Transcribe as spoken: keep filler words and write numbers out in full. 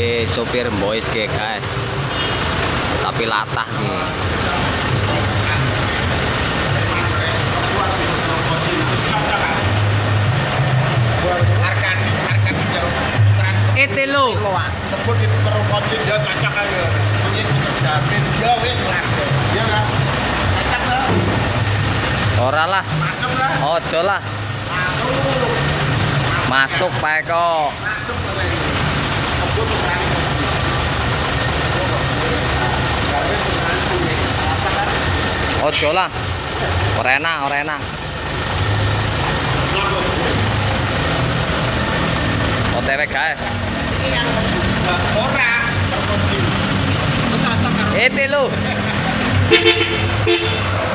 Ini sopir boys ke guys, tapi latah nih. Itu lo. Tepuk di perut kocin dia cacak aja. Punya puter jamin dia wes lah. Dia lah. Cacak lah. Ora lah. Masuk lah. Ojo lah. Masuk. Masuk Pak Eko. Masuk boleh. Tepuk berani kocin. Jamin berani punya. Cacak lah. Ojo lah. Ora enak, ora enak. O T W guys. Orang terkunci. Itu lo.